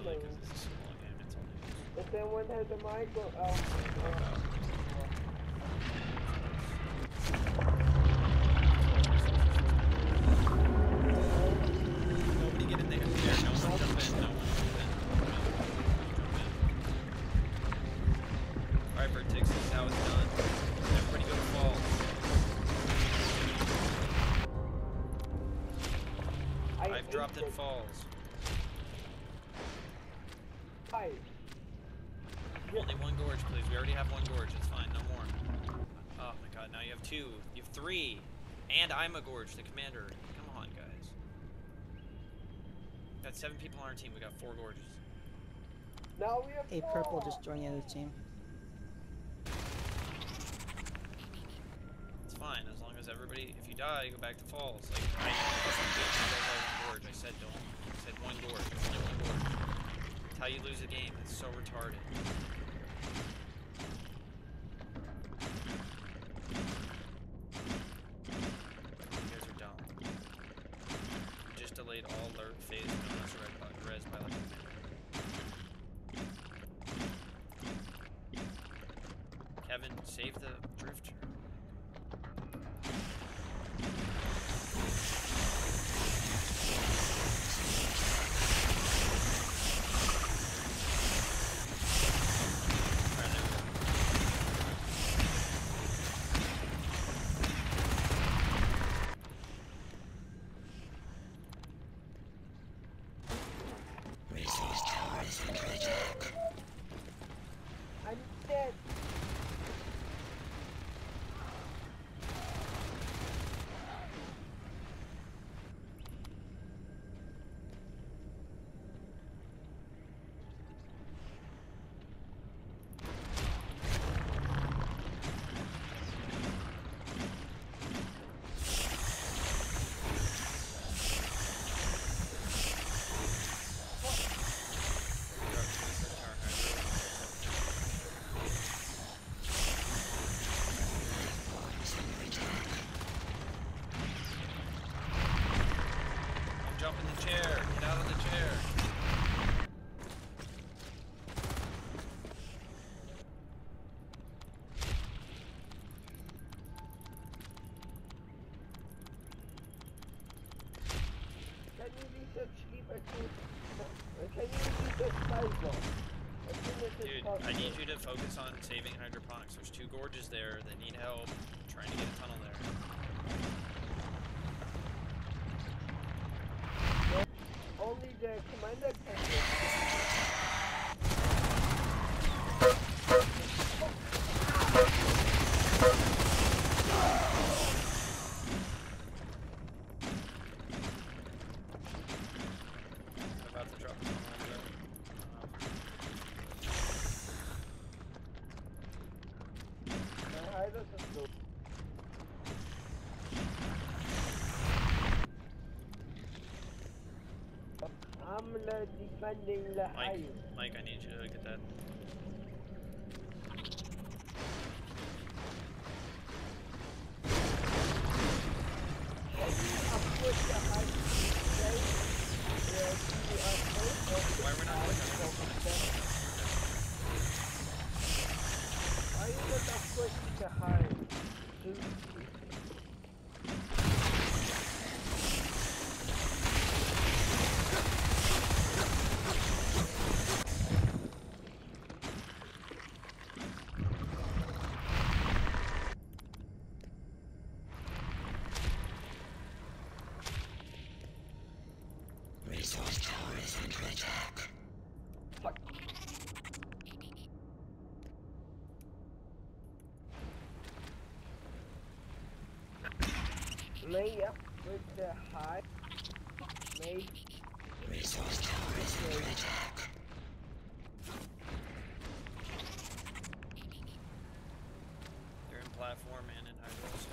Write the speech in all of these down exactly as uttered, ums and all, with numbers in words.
silly because it's a small game. It's only. If someone has a mic, or, oh, Nobody get in there. There. No one jump in. No one jump in. Jump in. Alright, VERTEX, this is how it's done. Everybody go to falls. I've dropped in falls. Hi. Only one gorge, please. We already have one gorge. It's fine. No more. Oh my god, now you have two. You have three. And I'm a gorge, the commander. Come on, guys. Got seven people on our team. We got four gorges. Now we have A purple just joined the other team. It's fine, as long as everybody, if you die, you go back to falls. Like, I know one gorge. I said don't. I said one gorge. There's only one gorge. That's how you lose a game. It's so retarded. You guys are dumb. You just delayed all alert phase bonus res by, res by like a minute. Kevin, save the drifter. I'm dead. Jump in the chair. Get out of the chair. Can you research sleep at two? Can you research five more? As soon as it's Dude, possible. I need you to focus on saving hydroponics. There's two gorges there that need help. I'm trying to get a tunnel there. Only the commander can do it. I'm about to drop the tunnel over there. Um, My hider is slow. I'm uh, defending the Mike, hive. Mike, I need you to get that. Upward the hive. Why we're not going on Why you not upward the hive? Resource tower is under attack. Lay up with the hive. Make Resource tower is under attack. They're in platform and in hydro, so.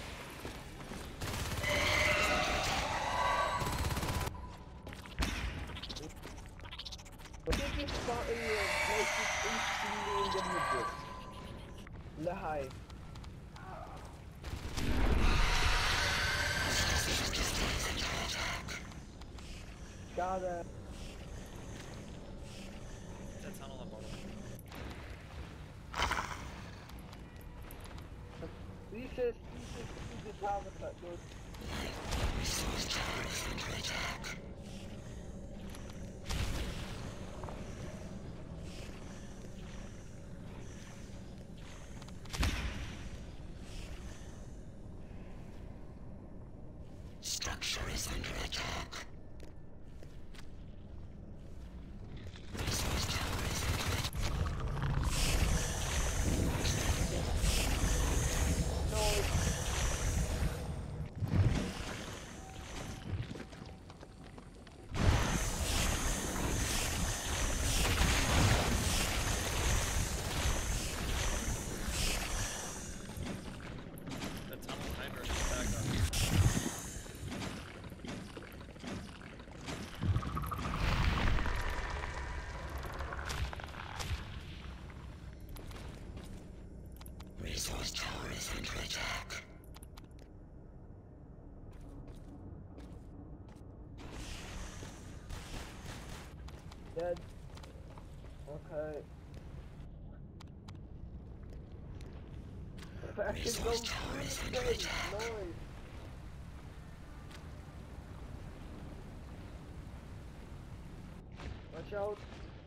What if you start in your place instantly in the middle? The hive. Gotta Dieses, dieses, dieses Habitat, dude. Resource tower is under attack. Structure is under attack. Resource tower is under attack. No, The tunnel hydra is back up. Resource tower is under attack. dead. Okay. Back and go Resource tower is under insane. attack. Noise. Watch out.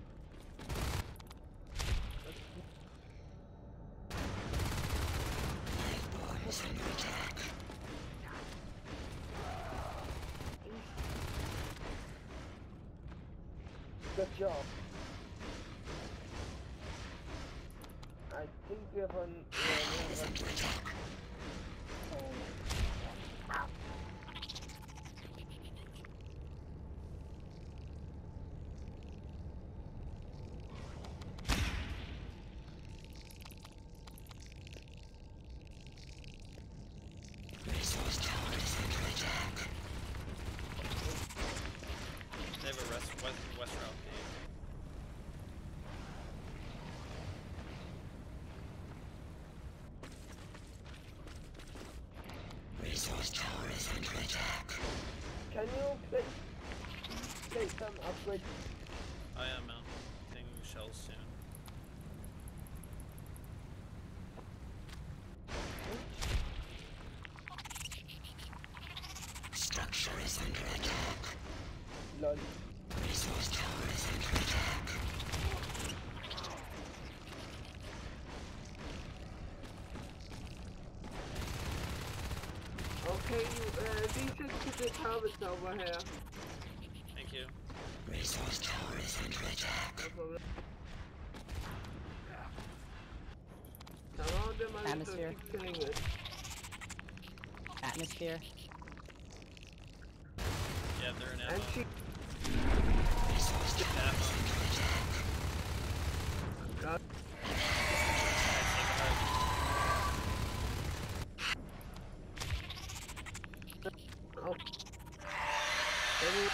Lifeboat is under attack. Good job. I think we have an. Lifeboat is under attack. Resource tower is under attack. They have a rest, west, west route gate. Resource tower is under attack. Can you place, place some upgrade? I am mounting shells soon. Structure is under attack. Lol. Resource tower is under attack. Okay, you, uh, these is to the harvest over here. Thank you. Resource tower is under attack. No problem. Surround them and Atmosphere. keep killing it. Atmosphere. Yeah, they're in ammo. And she Resource tower Ammo. is under attack. got oh. Any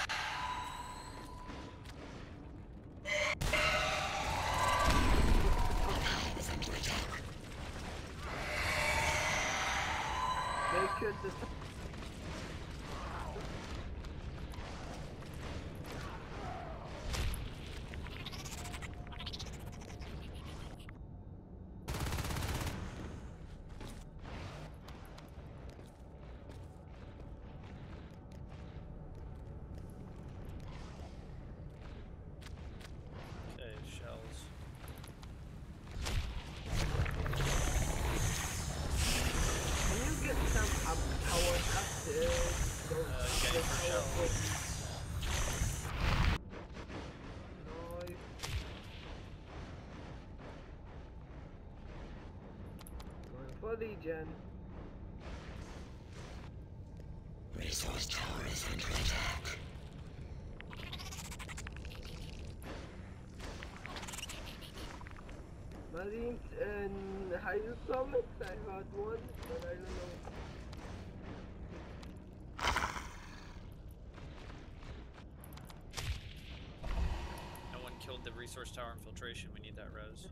Hive is under attack. make sure the Okay, shells. can you get some up power up there? Go Uh, you get it for shells. Noise. Going for Legion. Resource tower is under attack. Marines and hydroponics, I heard one, but I don't know. No one killed the resource tower infiltration. We need that res.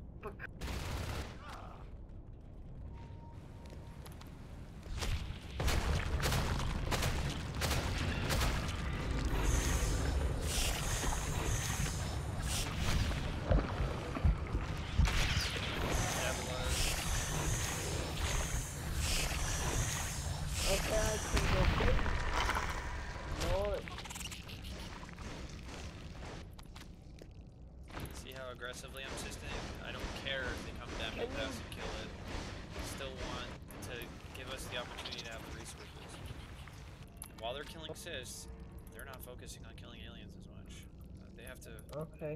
aggressively. I'm just gonna, I don't care if they come down with us and kill it. I still want to give us the opportunity to have the resources. While they're killing cis, they're not focusing on killing aliens as much. Uh, they have to. Okay.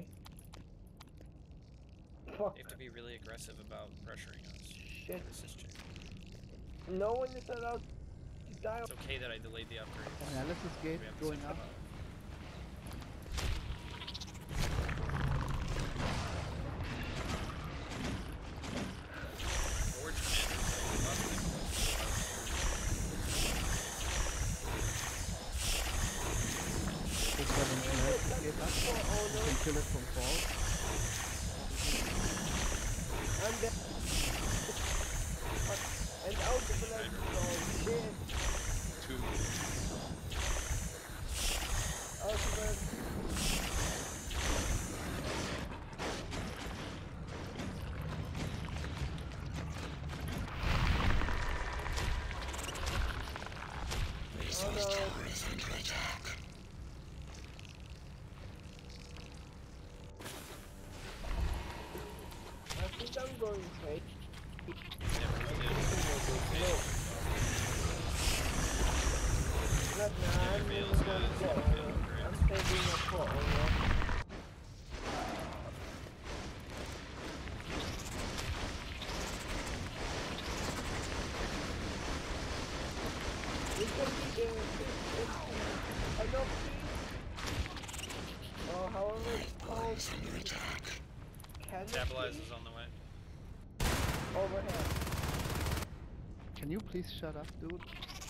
Fuck. They have to be really aggressive about pressuring us. Shit. This is chick. No one is allowed to die. It's okay that I delayed the upgrade. Analysis gate We have to going set up. them up. Gorge commander. Just got an analysis gate up. You can kill it from fall. And then. And out of the left. Oh shit. Two. Out of the. Resource no. tower is under attack. I think I'm going straight. Yeah, Not now, I'm feels moving good. on It's for gonna feel honor. great. I'm saving up for honor. We can be in I know or however it's called. Is under attack. Canopy Stabilizers on the way. overhead. Can you please shut up, dude?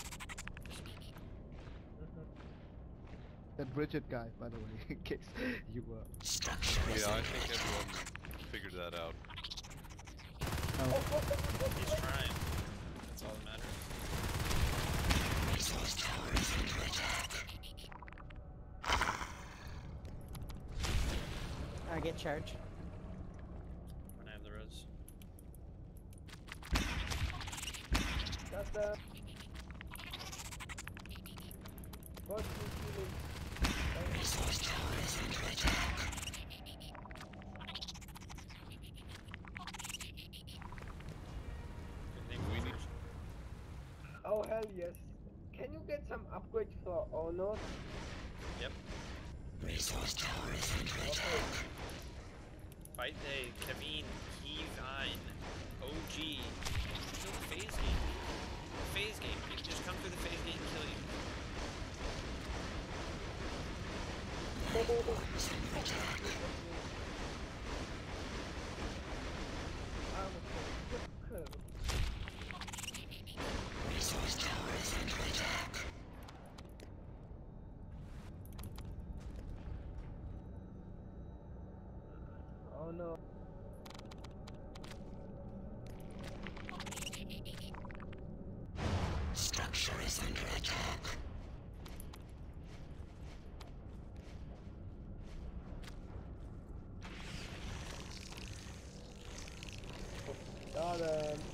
That Bridget guy, by the way, in case you were. Structure is Yeah, I under think attack. everyone figured that out. Oh, He's trying. That's all that matters. Resource tower is under attack. I get charged. When I have the res. Got the. What's this feeling? Resource tower is under attack. Good thing We need- Oh hell yes. Can you get some upgrades for honor? Yep. Resource tower is under Okay. attack. Fight day, Kevin, Kevine, O G. Kill the phase game. The phase game. You can just come through the phase gate and kill you. Is under attack. I'm okay. Resource tower is under attack. Oh no. Structure is under attack. Got him.